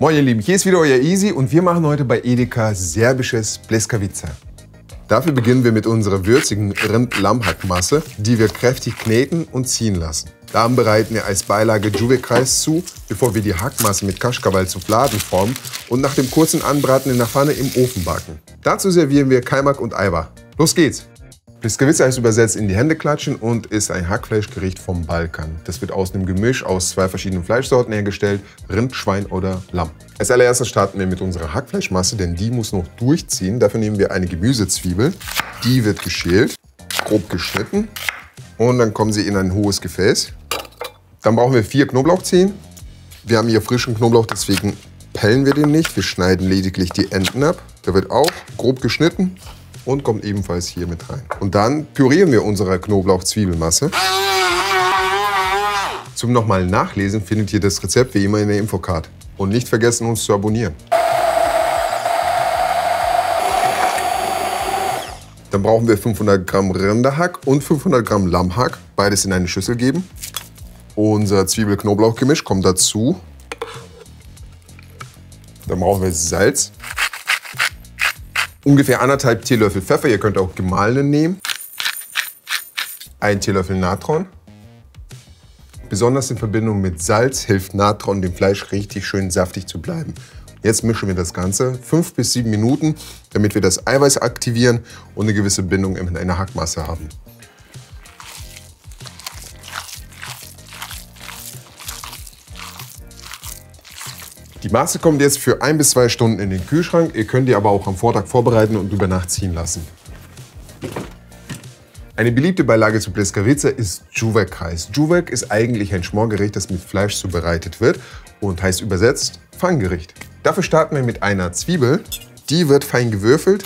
Moin ihr Lieben, hier ist wieder euer Easy und wir machen heute bei Edeka serbisches Pleskavica. Dafür beginnen wir mit unserer würzigen Rind-Lammhackmasse, die wir kräftig kneten und ziehen lassen. Dann bereiten wir als Beilage Đuvekreis zu, bevor wir die Hackmasse mit Kaškaval zu Fladen formen und nach dem kurzen Anbraten in der Pfanne im Ofen backen. Dazu servieren wir Kajmak und Ajvar. Los geht's! Pleskavica heißt übersetzt in die Hände klatschen und ist ein Hackfleischgericht vom Balkan. Das wird aus einem Gemisch aus zwei verschiedenen Fleischsorten hergestellt, Rind, Schwein oder Lamm. Als allererstes starten wir mit unserer Hackfleischmasse, denn die muss noch durchziehen. Dafür nehmen wir eine Gemüsezwiebel, die wird geschält, grob geschnitten und dann kommen sie in ein hohes Gefäß. Dann brauchen wir 4 Knoblauchzehen. Wir haben hier frischen Knoblauch, deswegen pellen wir den nicht. Wir schneiden lediglich die Enden ab. Der wird auch grob geschnitten und kommt ebenfalls hier mit rein. Und dann pürieren wir unsere Knoblauch-Zwiebelmasse. Zum nochmal Nachlesen findet ihr das Rezept wie immer in der Infocard. Und nicht vergessen, uns zu abonnieren. Dann brauchen wir 500 Gramm Rinderhack und 500 Gramm Lammhack. Beides in eine Schüssel geben. Unser Zwiebel-Knoblauch-Gemisch kommt dazu. Dann brauchen wir Salz. Ungefähr 1,5 Teelöffel Pfeffer, ihr könnt auch gemahlenen nehmen. 1 Teelöffel Natron. Besonders in Verbindung mit Salz hilft Natron dem Fleisch richtig schön saftig zu bleiben. Jetzt mischen wir das Ganze 5 bis 7 Minuten, damit wir das Eiweiß aktivieren und eine gewisse Bindung in einer Hackmasse haben. Die Masse kommt jetzt für 1 bis 2 Stunden in den Kühlschrank. Ihr könnt die aber auch am Vortag vorbereiten und über Nacht ziehen lassen. Eine beliebte Beilage zu Pleskavica ist Đuvekreis. Đuvek ist eigentlich ein Schmorgericht, das mit Fleisch zubereitet wird und heißt übersetzt Pfannengericht. Dafür starten wir mit einer Zwiebel. Die wird fein gewürfelt.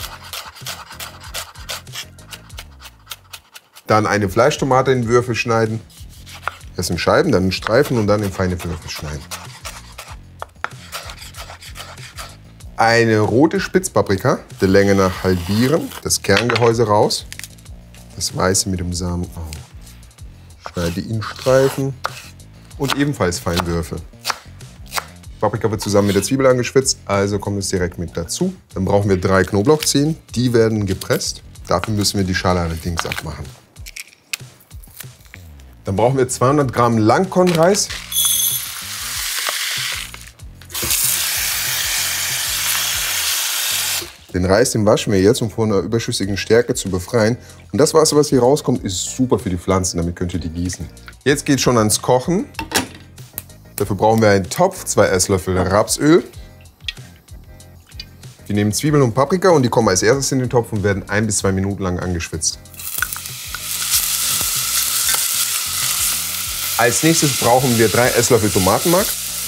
Dann eine Fleischtomate in Würfel schneiden. Erst in Scheiben, dann in Streifen und dann in feine Würfel schneiden. Eine rote Spitzpaprika, der Länge nach halbieren, das Kerngehäuse raus, das Weiße mit dem Samen auf. Schneide in Streifen und ebenfalls fein würfeln. Paprika wird zusammen mit der Zwiebel angeschwitzt, also kommt es direkt mit dazu. Dann brauchen wir 3 Knoblauchzehen, die werden gepresst. Dafür müssen wir die Schale allerdings abmachen. Dann brauchen wir 200 Gramm Langkornreis. Den Reis, den waschen wir jetzt, um von einer überschüssigen Stärke zu befreien. Und das Wasser, was hier rauskommt, ist super für die Pflanzen, damit könnt ihr die gießen. Jetzt geht es schon ans Kochen. Dafür brauchen wir einen Topf, 2 Esslöffel Rapsöl. Wir nehmen Zwiebeln und Paprika und die kommen als erstes in den Topf und werden 1 bis 2 Minuten lang angeschwitzt. Als nächstes brauchen wir 3 Esslöffel Tomatenmark.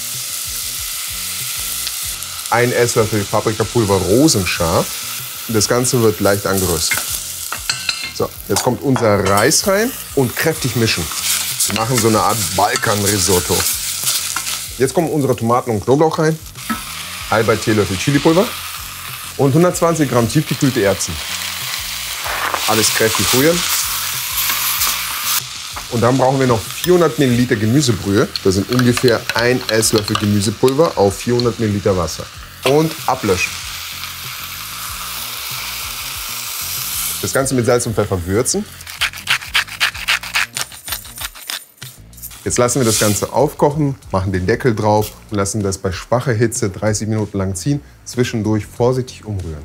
1 Esslöffel Paprikapulver rosenscharf. Das Ganze wird leicht angeröstet. So, jetzt kommt unser Reis rein und kräftig mischen. Wir machen so eine Art Balkan-Risotto. Jetzt kommen unsere Tomaten und Knoblauch rein. 1,5 Teelöffel Chilipulver und 120 Gramm tiefgekühlte Erbsen. Alles kräftig rühren. Und dann brauchen wir noch 400 Milliliter Gemüsebrühe. Das sind ungefähr 1 Esslöffel Gemüsepulver auf 400 Milliliter Wasser. Und ablöschen. Das Ganze mit Salz und Pfeffer würzen. Jetzt lassen wir das Ganze aufkochen, machen den Deckel drauf und lassen das bei schwacher Hitze 30 Minuten lang ziehen. Zwischendurch vorsichtig umrühren.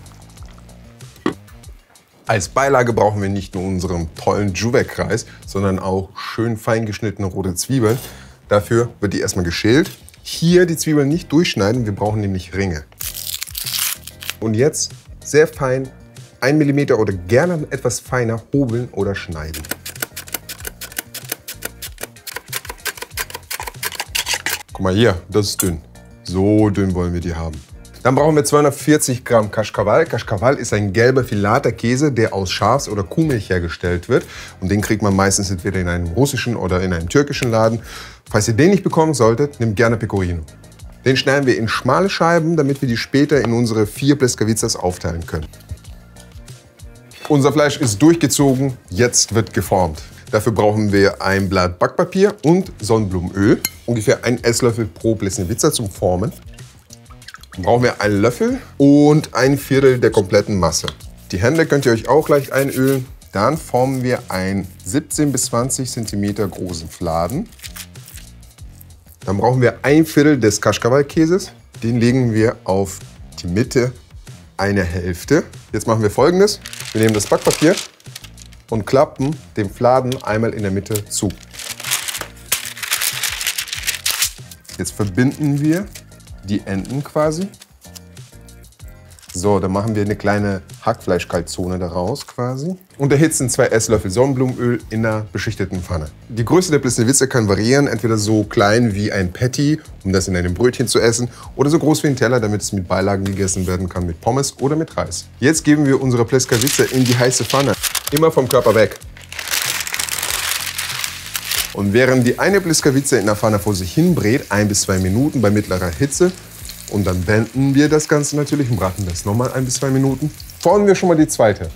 Als Beilage brauchen wir nicht nur unseren tollen Đuvekreis, sondern auch schön fein geschnittene rote Zwiebeln. Dafür wird die erstmal geschält. Hier die Zwiebeln nicht durchschneiden, wir brauchen nämlich Ringe. Und jetzt sehr fein, 1 mm oder gerne etwas feiner hobeln oder schneiden. Guck mal hier, das ist dünn. So dünn wollen wir die haben. Dann brauchen wir 240 Gramm Kaškaval. Kaškaval ist ein gelber filater Käse, der aus Schafs- oder Kuhmilch hergestellt wird. Und den kriegt man meistens entweder in einem russischen oder in einem türkischen Laden. Falls ihr den nicht bekommen solltet, nehmt gerne Pecorino. Den schneiden wir in schmale Scheiben, damit wir die später in unsere 4 Pleskavicas aufteilen können. Unser Fleisch ist durchgezogen, jetzt wird geformt. Dafür brauchen wir ein Blatt Backpapier und Sonnenblumenöl. Ungefähr 1 Esslöffel pro Pleskavica zum Formen. Dann brauchen wir einen Löffel und ein Viertel der kompletten Masse. Die Hände könnt ihr euch auch leicht einölen. Dann formen wir einen 17 bis 20 cm großen Fladen. Dann brauchen wir ein Viertel des Kaschkawal-Käses. Den legen wir auf die Mitte eine Hälfte. Jetzt machen wir Folgendes. Wir nehmen das Backpapier und klappen den Fladen einmal in der Mitte zu. Jetzt verbinden wir die Enden quasi. So, dann machen wir eine kleine Hackfleischkalzone daraus quasi. Und erhitzen 2 Esslöffel Sonnenblumenöl in einer beschichteten Pfanne. Die Größe der Plesnevitze kann variieren, entweder so klein wie ein Patty, um das in einem Brötchen zu essen, oder so groß wie ein Teller, damit es mit Beilagen gegessen werden kann, mit Pommes oder mit Reis. Jetzt geben wir unsere Pleskavitze in die heiße Pfanne. Immer vom Körper weg. Und während die eine Pleskavitze in der Pfanne vor sich hin brät, 1 bis 2 Minuten bei mittlerer Hitze, und dann wenden wir das Ganze natürlich und braten das nochmal 1 bis 2 Minuten. Formen wir schon mal die zweite.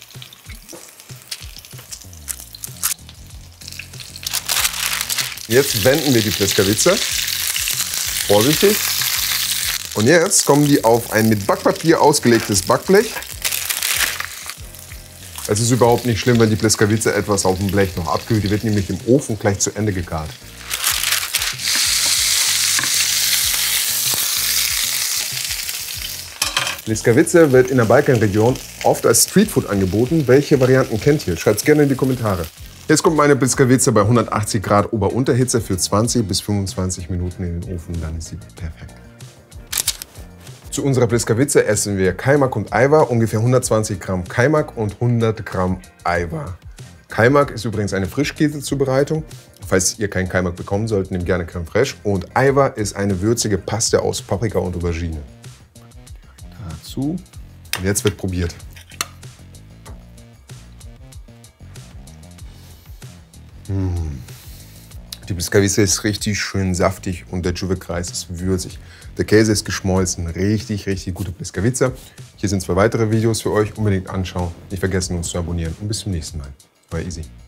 Jetzt wenden wir die Pleskavitze. Vorsichtig. Und jetzt kommen die auf ein mit Backpapier ausgelegtes Backblech. Es ist überhaupt nicht schlimm, wenn die Pleskavitze etwas auf dem Blech noch abkühlt. Die wird nämlich im Ofen gleich zu Ende gegart. Pleskavitze wird in der Balkanregion oft als Streetfood angeboten. Welche Varianten kennt ihr? Schreibt es gerne in die Kommentare. Jetzt kommt meine Pleskavitze bei 180 Grad Ober-Unterhitze für 20 bis 25 Minuten in den Ofen. Dann ist sie perfekt. Zu unserer Pleskavitze essen wir Kajmak und Ajvar, ungefähr 120 Gramm Kajmak und 100 Gramm Ajvar. Kajmak ist übrigens eine Frischkäsezubereitung. Falls ihr keinen Kajmak bekommen solltet, nehmt gerne Crème Fraîche. Und Ajvar ist eine würzige Paste aus Paprika und Aubergine. Dazu. Und jetzt wird probiert. Die Pleskavitze ist richtig schön saftig und der Čuveč-Reis ist würzig. Der Käse ist geschmolzen. Richtig, richtig gute Pleskavitze. Hier sind 2 weitere Videos für euch. Unbedingt anschauen. Nicht vergessen, uns zu abonnieren. Und bis zum nächsten Mal. Euer Easy.